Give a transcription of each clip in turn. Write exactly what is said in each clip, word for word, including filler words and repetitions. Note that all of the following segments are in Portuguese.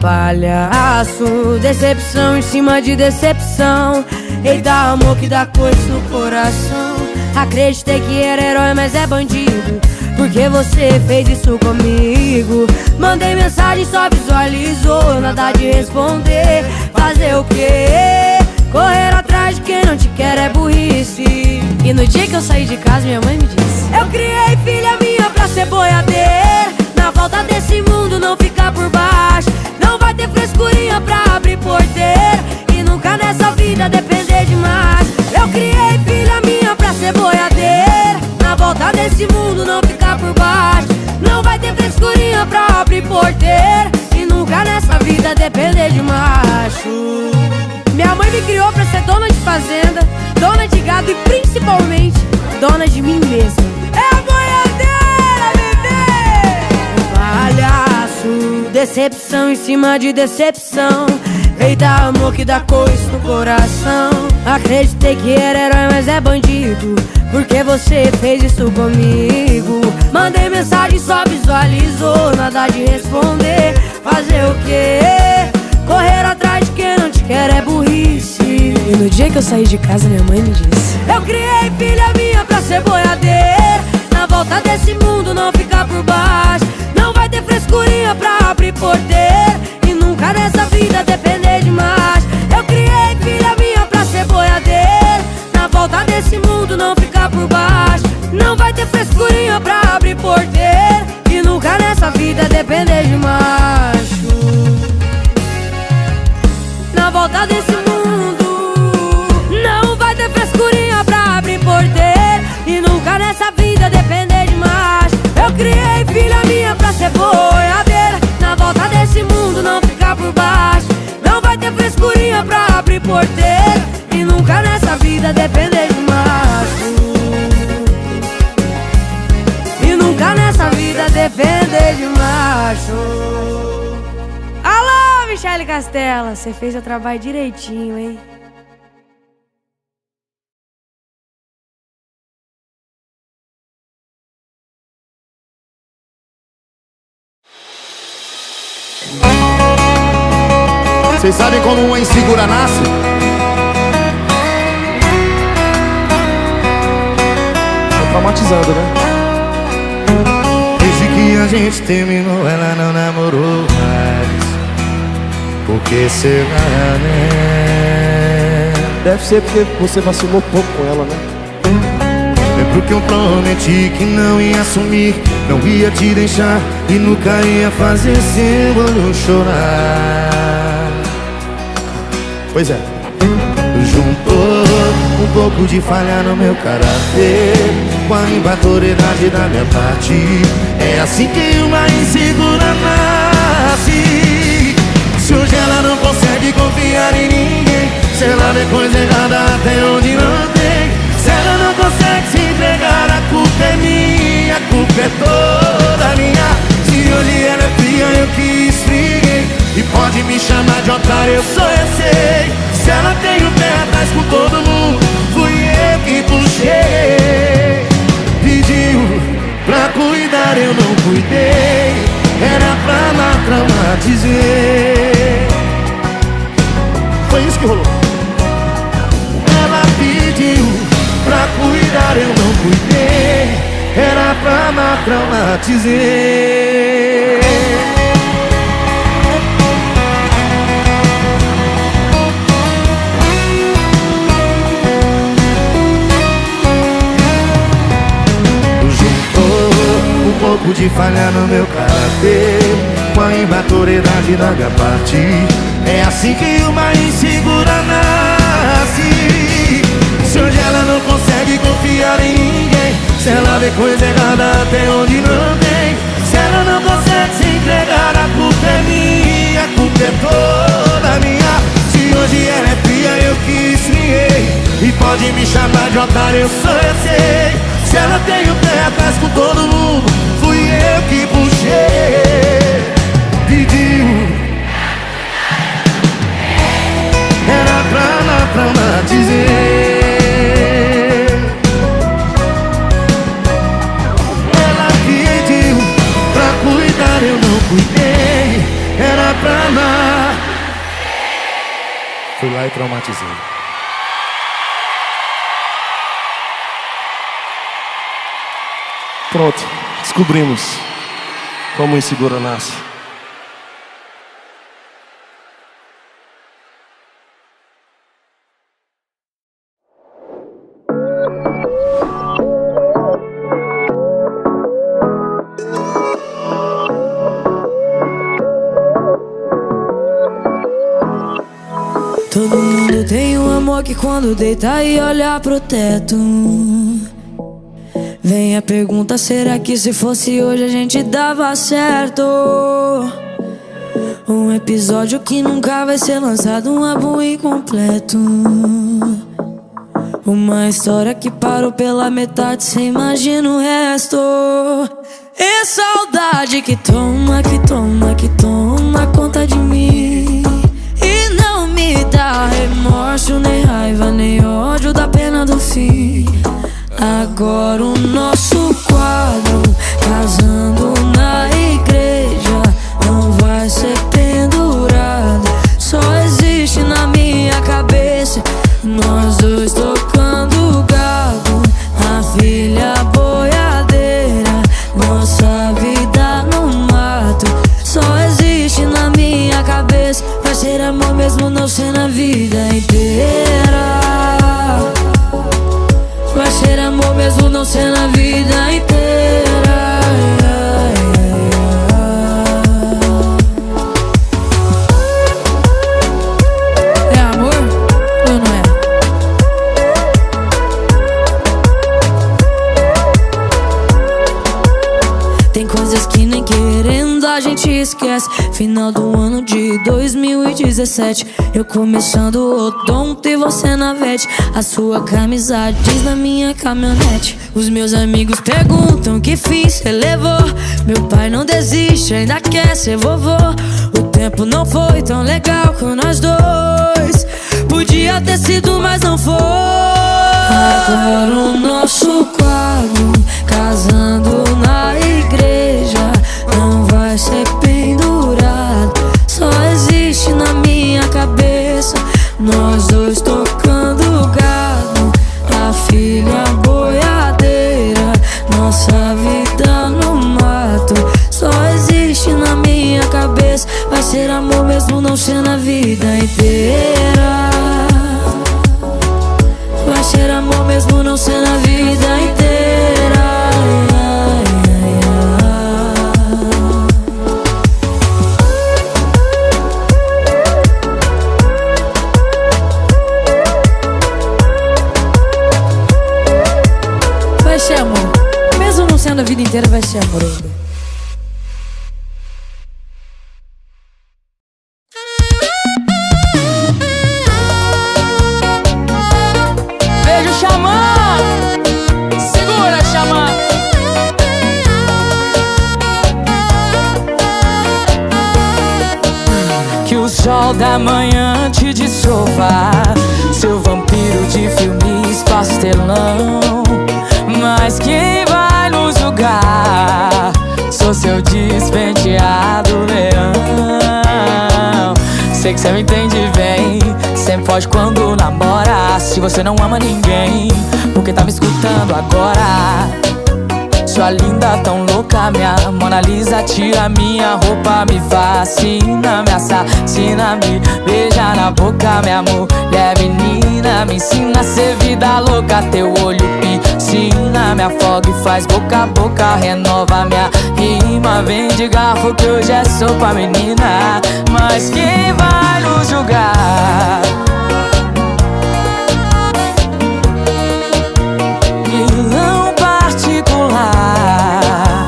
palhaço, decepção em cima de decepção. Eita, amor que dá coisa no coração. Acreditei que era herói, mas é bandido, porque você fez isso comigo. Mandei mensagem, só visualizou, nada de responder. Fazer o quê? Correr atrás de quem não te quer é burrice. E no dia que eu saí de casa, minha mãe me disse: eu criei filha minha pra ser boiadeira. Na volta desse mundo não ficar por baixo. Não vai ter frescurinha pra abrir porteira. E nunca nessa vida depender demais. Eu criei filha minha pra ser boiadeira. Na volta desse mundo não ficar por baixo. Não vai ter frescurinha pra abrir porteira. E nunca nessa vida depender de macho. Minha mãe me criou pra ser dona de fazenda, dona de gado e principalmente dona de mim mesma. É a boiadeira, bebê! Palhaço, decepção em cima de decepção. Eita, amor que dá coisa no coração. Acreditei que era herói, mas é bandido, porque você fez isso comigo. Mandei mensagem, só visualizou, nada de responder. Fazer o quê? Correr atrás de quem não te quer é burrice. E no dia que eu saí de casa, minha mãe me disse: eu criei filha minha pra ser boiadeira. Na volta desse mundo não ficar por baixo. Não vai ter frescurinha pra abrir porteira. E nunca nessa vida depender de mais. Eu criei filha minha pra ser boiadeira. Na volta desse mundo não ficar por baixo. Não vai ter frescurinha pra abrir porteira. E nunca nessa vida depender de macho. Na volta desse mundo não vai ter frescurinha pra abrir porteira. E nunca nessa vida depender de macho. Eu criei filha minha pra ser boiadeira. Na volta desse mundo não ficar por baixo. Não vai ter frescurinha pra abrir porteira. E nunca nessa vida depender de macho. E nunca nessa vida depender de macho. Alô, Michele Castela, você fez o trabalho direitinho, hein? Vocês sabem como uma insegura nasce? Tô traumatizando, né? Desde que a gente terminou, ela não namorou mais. Por que será, né? Deve ser porque você vacilou pouco com ela, né? Lembro que eu prometi que não ia assumir, não ia te deixar e nunca ia fazer seu olho chorar. Pois é. Juntou um pouco de falha no meu caráter com a imaturidade da minha parte. É assim que uma insegura nasce. Se hoje ela não consegue confiar em ninguém, se ela vê coisa errada até onde não tem, se ela não consegue se entregar, a culpa é minha, a culpa é toda minha. Se hoje ela é fria, eu que esfriei, e pode me chamar de otário, eu só eu sei. Se ela tem o pé atrás com todo mundo, fui eu que puxei. Pediu pra cuidar, eu não cuidei. Era pra lá traumatizei. Foi isso que rolou. Ela pediu pra cuidar, eu não cuidei. Era pra lá traumatizei. Um pouco de falha no meu caráter com a imaturidade da minha parte. É assim que uma insegura nasce. Se hoje ela não consegue confiar em ninguém, se ela vê coisa errada até onde não tem, se ela não consegue se entregar, a culpa é minha, a culpa é toda minha. Se hoje ela é fria, eu que esfriei, e pode me chamar de otário, eu só eu sei. Se ela tem o pé atrás com todo mundo, fui eu que puxei. Pediu, era pra lá traumatizei. Ela pediu pra cuidar, eu não cuidei. Era pra lá pai traumatizei. Pronto, descobrimos como o inseguro nasce. Todo mundo tem um amor que quando deita e olha pro teto, vem a pergunta, será que se fosse hoje a gente dava certo? Um episódio que nunca vai ser lançado, um álbum incompleto. Uma história que parou pela metade, cê imagina o resto. E saudade que toma, que toma, que toma conta de mim. E não me dá remorso, nem raiva, nem ódio da pena do fim. Agora o nosso quadro, casando na igreja, não vai ser pendurado. Só existe na minha cabeça nós dois tocando gado, a filha boiadeira, nossa vida no mato. Só existe na minha cabeça, vai ser amor mesmo não ser na vida inteira. Vai ser amor mesmo não ser na vida inteira. É amor ou não é? Tem coisas que nem querendo a gente esquece. Final do ano de dois mil e dezessete, eu começando o odonto e você na vete. A sua camisa diz na minha caminhonete. Os meus amigos perguntam que fim cê levou. Meu pai não desiste, ainda quer ser vovô. O tempo não foi tão legal com nós dois. Podia ter sido, mas não foi. Agora o nosso quadro, casando na igreja, não vai ser pendurado. Só existe na minha cabeça nós dois tocando gado, a filha boiadeira, nossa vida no mato. Só existe na minha cabeça, vai ser amor mesmo não ser na vida inteira. Vai ser amor mesmo não ser na vida inteira. Vai ser amor, mesmo não sendo a vida inteira, vai ser amor ainda. Beijo, Xamã! Segura, Xamã! Que o sol da manhã te dissolva, seu vampiro de filmes pastelão. Mas quem vai nos julgar? Sou seu despenteado leão. Sei que cê me entende bem, sempre foge quando namora. Se você não ama ninguém, por que tá me escutando agora? Sua linda tão louca, minha Mona Lisa, tira minha roupa, me fascina, me assassina, me beija na boca, minha mulher menina. Me ensina a ser vida louca, teu olho piscina, me afoga e faz boca a boca, renova minha rima. Vem de garfo que hoje é sopa, menina. Mas quem vai nos julgar? Vilão particular.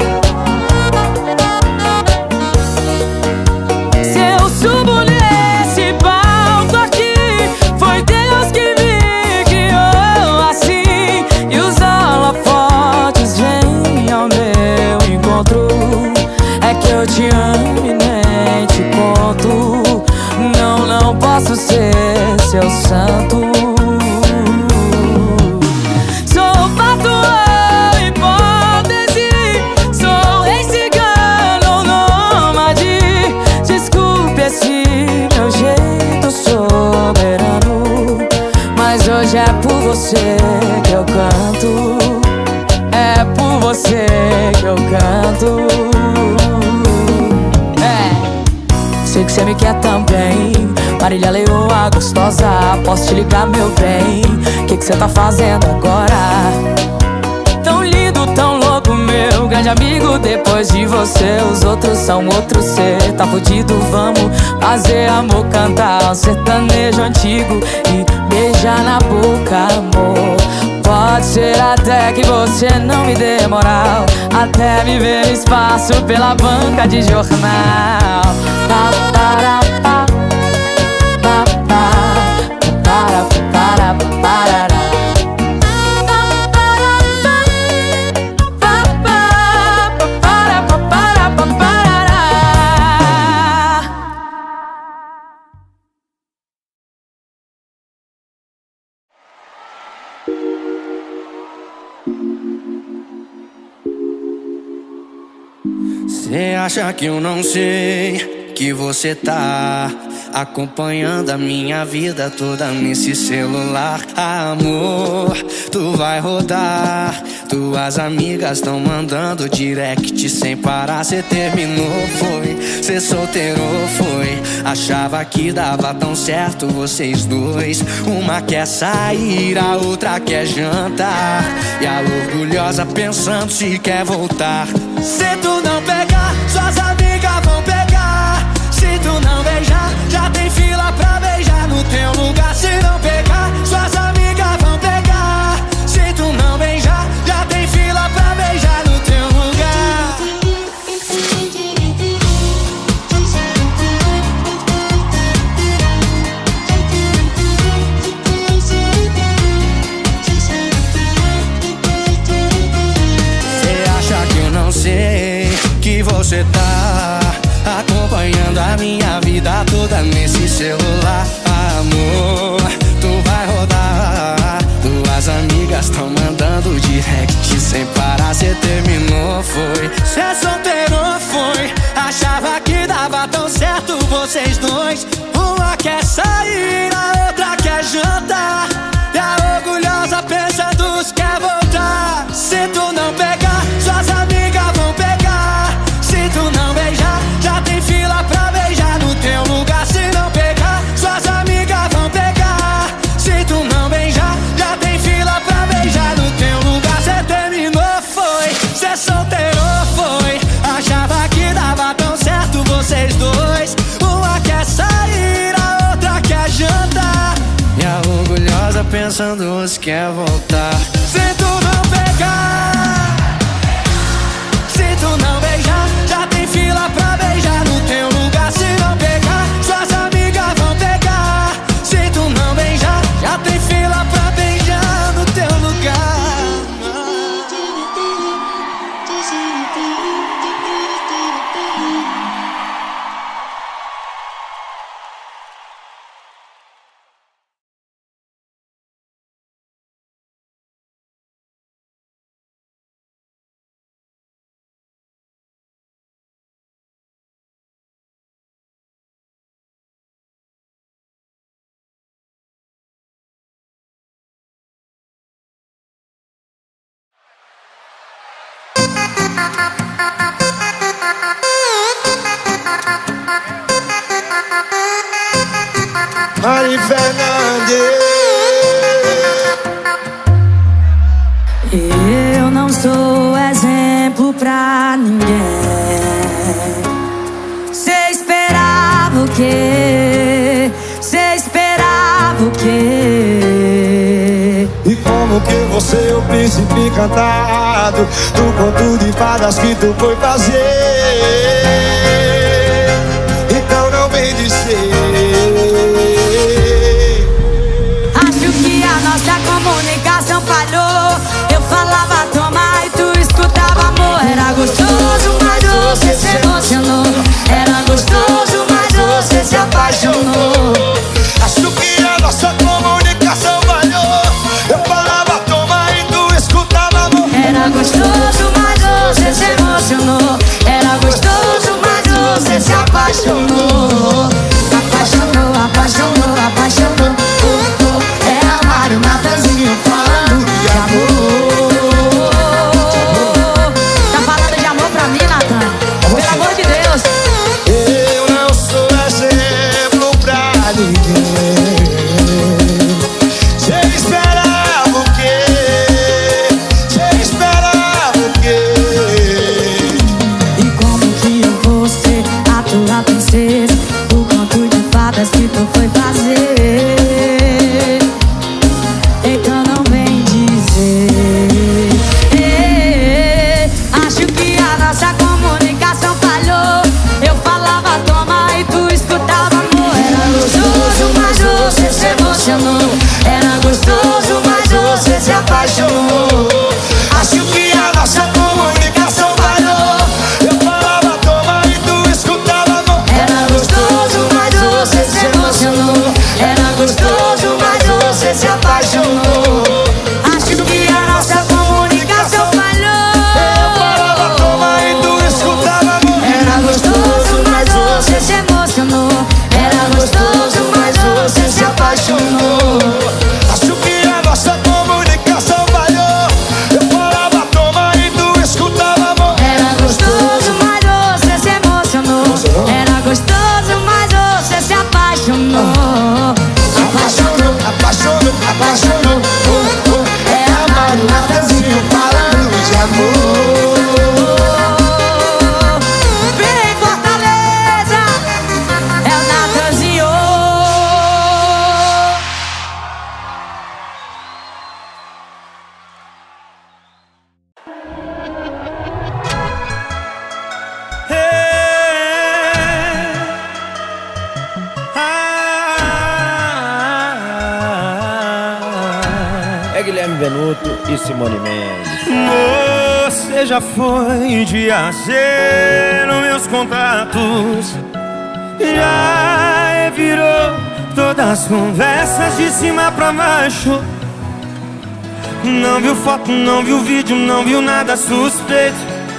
Se eu subo nesse palco aqui, foi Deus que me guiou assim. E os holofotes vêm ao meu encontro. É que eu te amo e nem te conto. Não, não posso ser seu santo. você que eu canto, é por você que eu canto. É, sei que você me quer também, Marília Leoa gostosa, posso te ligar, meu bem? Que que você tá fazendo agora? Tão lindo, tão louco, meu grande amigo. Depois de você, os outros são outros. Cê tá fudido, vamos fazer amor, cantar um sertanejo antigo e beijar na boca, amor. Pode ser até que você não me dê moral, até me ver no espaço pela banca de jornal. Pa, para, pa, pa, pa, para, para, para. Cê acha que eu não sei que você tá acompanhando a minha vida toda nesse celular? Amor, tu vai rodar, tuas amigas tão mandando direct sem parar. Cê terminou, foi, cê solteirou, foi. Achava que dava tão certo vocês dois. Uma quer sair, a outra quer jantar, e a orgulhosa pensando se quer voltar. Se tu não pegar, suas amigas vão pegar. Se tu não beijar, já tem fila pra beijar no teu lugar. Se não pegar, suas amigas vão pegar. Se tu não beijar, já tem fila pra beijar no teu lugar. Cê acha que eu não sei que você tá acompanhando a minha vida toda nesse celular? Amor, tu vai rodar, tuas amigas tão mandando direct sem parar. Cê terminou, foi, cê solteirou, foi. Achava que dava tão certo vocês dois. Uma quer sair, a outra quer jantar, e a orgulhosa pensando se quer voltar. Se tu não pegar, suas amigas vão pegar. Se tu não beijar, já tem fila pra beijar no teu lugar. Se não pegar, suas amigas vão pegar. Se tu não beijar, já tem fila pra beijar no teu lugar. Cê terminou, foi, cê solteirou, foi. Achava que dava tão certo vocês dois. Uma quer sair, a outra quer jantar, e a orgulhosa pensando se quer voltar. Se tu não pegar, se tu não beijar, já tem fila pra beijar no teu lugar. Se não pegar, suas amigas vão pegar. Se tu não beijar, já tem fila pra beijar no teu lugar. Mari Fernandes. Eu não sou exemplo pra ninguém. Cê esperava o quê? Cê esperava o quê? E como que você é o príncipe encantado do conto de fadas que tu foi fazer? Então não vem dizer. Acho que a nossa comunicação falhou. Eu falava toma e tu escutava amor. Era gostoso, mas você se emocionou. Era gostoso, mas você se apaixonou. Acho que a nossa comunicação falhou. Eu falava toma e tu escutava amor. Era gostoso, mas você se emocionou. Era gostoso, mas você se apaixonou. Apaixonou. Guilherme Venuto e Simone Mendes. Você já foi de A a Z nos meus contatos, já virou todas as conversas de cima pra baixo. Não viu foto, não viu vídeo, não viu nada suspeito.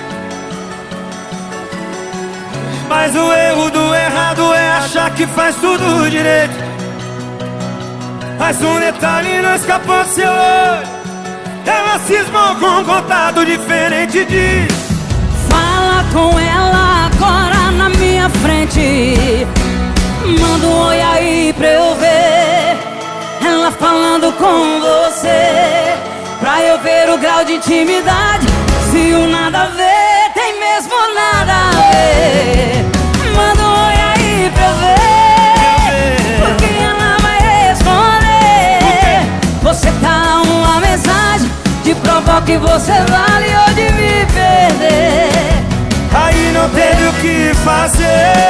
Mas o erro do errado é achar que faz tudo direito. Mas um detalhe não escapou do seu olho, ela cismou com um contato diferente e diz: fala com ela agora na minha frente. Manda um oi aí pra eu ver ela falando com você, pra eu ver o grau de intimidade. Se o nada a ver tem mesmo nada a ver. Manda um oi aí pra eu ver, porque ela vai responder. Você tá uma mensagem de provar que você vale ou de me perder. Aí não teve o que fazer,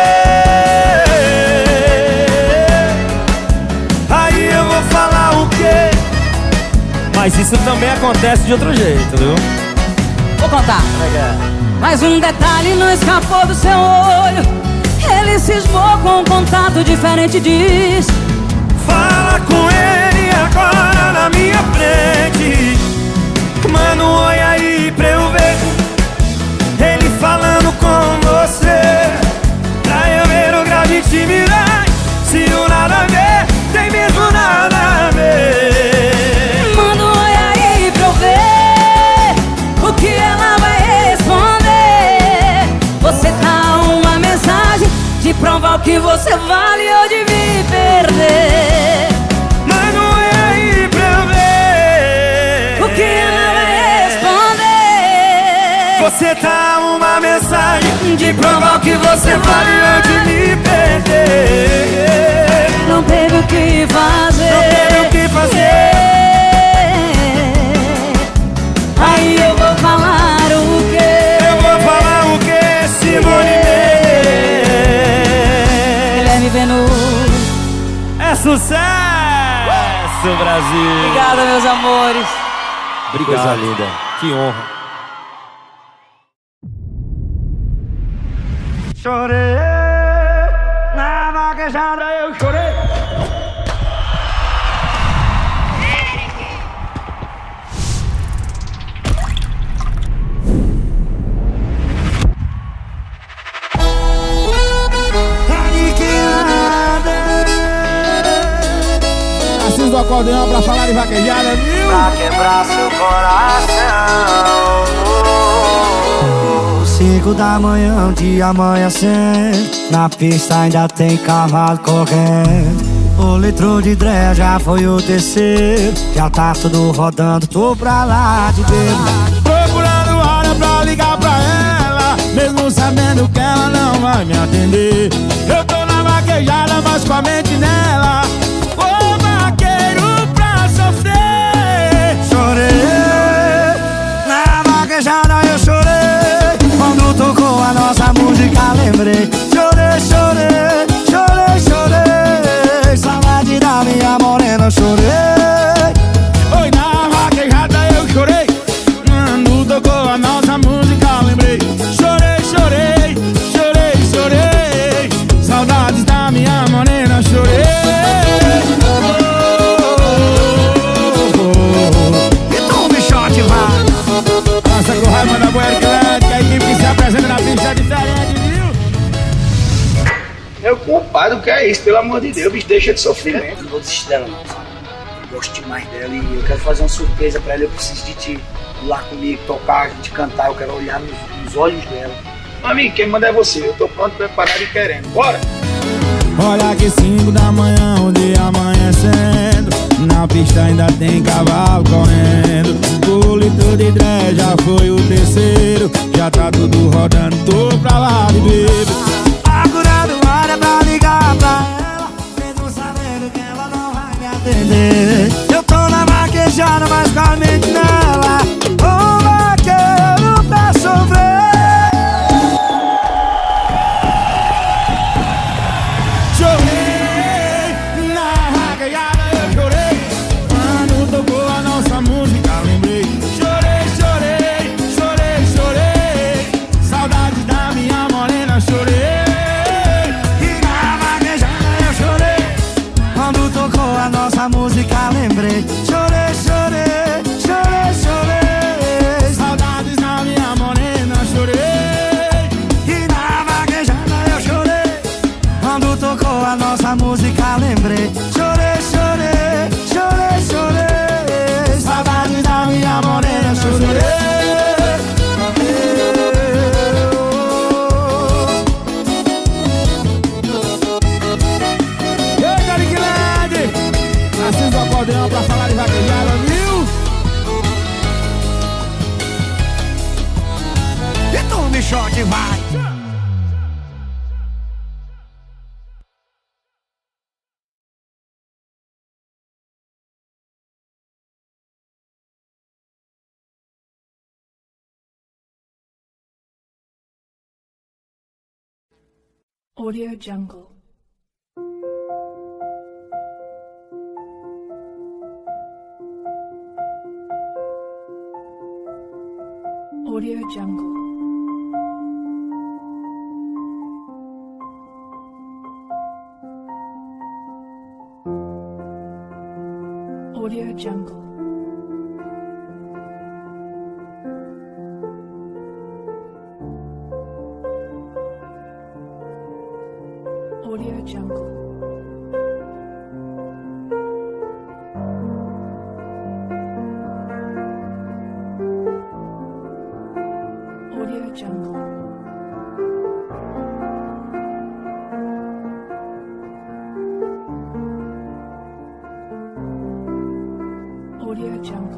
aí eu vou falar o quê? Mas isso também acontece de outro jeito, viu? Vou contar. Mas um detalhe não escapou do seu olho, ele cismou com um contato diferente e diz: fala com ele agora na minha frente. Manda um oi aí pra eu ver ele falando com você, pra eu ver o grau de intimidade. Se o nada a ver tem mesmo nada a ver. Manda um oi aí pra eu ver o que ela vai responder. Você tá uma mensagem de provar o que você vale ou de me perder. Manda um oi aí pra eu ver o que ela vai responder. Você tá uma mensagem de provar o que você vale ou de me perder. Não teve o que fazer, não teve o que fazer. Aí eu vou falar o quê? Eu vou falar o quê, Simone Mendes? Guilherme Venuto. É sucesso, Brasil! Obrigada, meus amores. Obrigado. Coisa linda. Que honra. Chorei, na vaquejada eu chorei. Assis do acordeão pra falar de vaquejada, viu? Pra quebrar seu coração. Cinco da manhã, um dia amanhecendo, na pista ainda tem cavalo correndo. O litro de dré já foi o terceiro, já tá tudo rodando, tô pra lá de bebo. Procurando hora pra ligar pra ela, mesmo sabendo que ela não vai me atender. Eu tô na vaquejada, mas com a mente nela. Ô vaqueiro pra sofrer. Chorei, na vaquejada eu chorei. Quando tocou a nossa música lembrei. Chorei, chorei, chorei, chorei. Saudade da minha morena, chorei. Oi, na vaquejada eu chorei. Quando tocou a nossa música lembrei. Chorei, chorei, chorei, chorei. Saudades da minha morena, chorei. Então o bichote vai. Nossa, com raiva da boia que a equipe que se apresenta na pista é diferente, viu? Meu compadre, o que é isso? Pelo amor de Deus, bicho, deixa de sofrimento. Não vou desistir dela não, sabe? Eu gosto demais dela e eu quero fazer uma surpresa pra ela. Eu preciso de ti ir lá comigo, tocar, a gente cantar. Eu quero olhar nos, nos olhos dela. Amigo, quem manda é você. Eu tô pronto, preparado e querendo. Bora! Olha que cinco da manhã, o dia amanhecendo, na pista ainda tem cavalo correndo. O litro de dré já foi o terceiro, já tá tudo rodando, tô pra lá de bebo. Procurando hora pra ligar pra ela, mesmo sabendo que ela não vai me atender. Eu tô na vaquejada, mas com a mente nela. Ô vaqueiro pra sofrer. Chorei, na vaquejada eu chorei. Quando tocou a nossa música Guilherme Short, vai! Audio Jungle. Audio Jungle. Audio Jungle. Audio Jungle. Audio Jungle. Audio Jungle.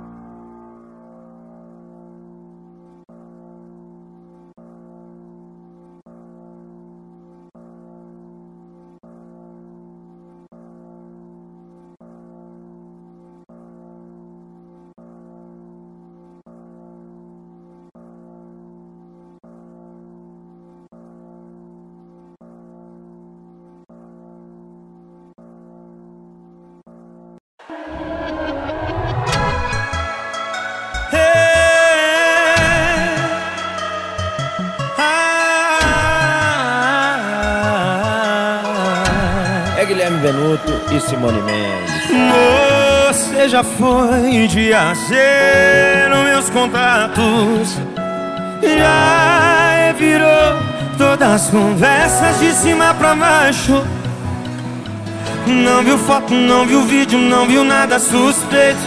É Guilherme Venuto e Simone Mendes. Você já foi de A a Z nos meus contatos, já virou todas as conversas de cima pra baixo. Não viu foto, não viu vídeo, não viu nada suspeito.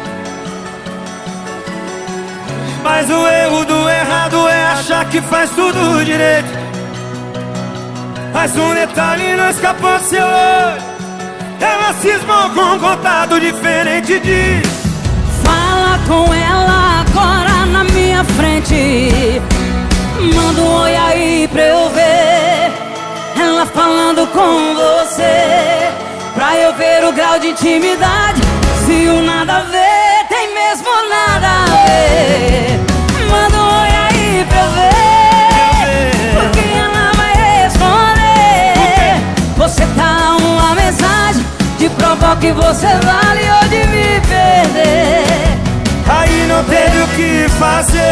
Mas o erro do errado é achar que faz tudo direito. Mas um detalhe não escapou do seu olho, ela cismou com um contato diferente de... Fala com ela agora na minha frente, manda um oi aí pra eu ver ela falando com você, pra eu ver o grau de intimidade. Se o nada a ver tem mesmo nada a ver, manda um oi aí pra eu ver, porque ela vai responder. Você tá uma mensagem de provar que você vale ou de me perder. Aí não teve o que fazer,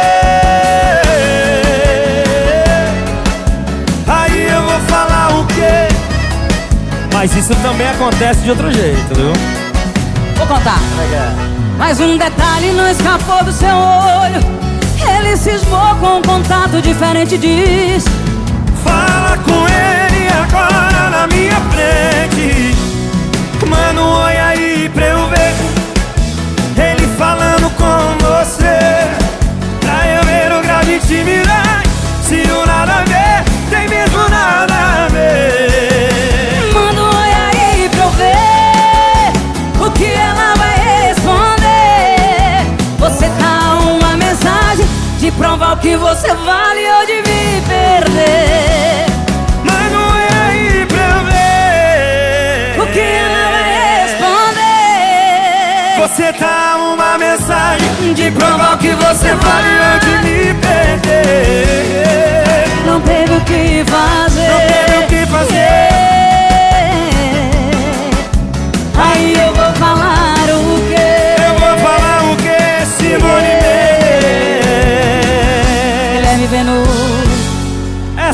aí eu vou falar o quê? Mas isso também acontece de outro jeito, viu? Vou contar. Mas um detalhe não escapou do seu olho, ele cismou com um contato diferente, diz. Fala com ele agora na minha frente, manda um oi aí pra eu ver ele falando com você, pra eu ver o grau de intimidade. Se o nada a ver tem mesmo nada a ver, manda um oi aí pra eu ver o que ela vai responder. Você tá uma mensagem de provar o que você vale ou de me perder. Manda um oi aí pra eu ver o que ela vai responder. Você tá uma mensagem de provar o que você vale ou de me perder. Não teve o que fazer, não teve o que fazer. Aí eu vou falar o quê? Eu vou falar o quê, Simone Mendes? Guilherme Venuto. É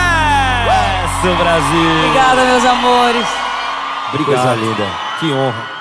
sucesso, Brasil! Obrigada, meus amores. Obrigado. Coisa linda. Que honra.